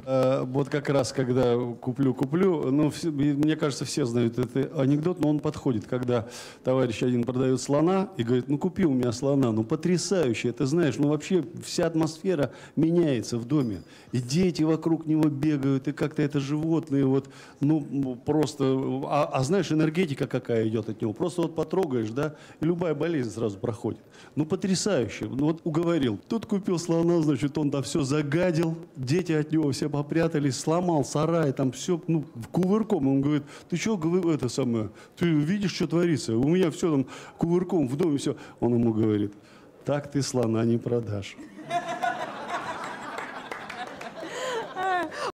Вот как раз, когда куплю, ну, мне кажется, все знают этот анекдот, но он подходит, когда товарищ один продает слона и говорит, ну, купи у меня слона, ну, потрясающе, ты знаешь, ну, вообще вся атмосфера меняется в доме, и дети вокруг него бегают, и как-то это животные, вот, ну, просто, знаешь, энергетика какая идет от него, просто вот потрогаешь, да, и любая болезнь сразу проходит. Ну, потрясающе, ну, вот уговорил. Тут купил слона, значит, он там все загадил, дети от него все попрятались, сломал сарай, там все, ну, кувырком. Он говорит, ты что, это самое, ты видишь, что творится? У меня все там кувырком в доме, все. Он ему говорит, так ты слона не продашь.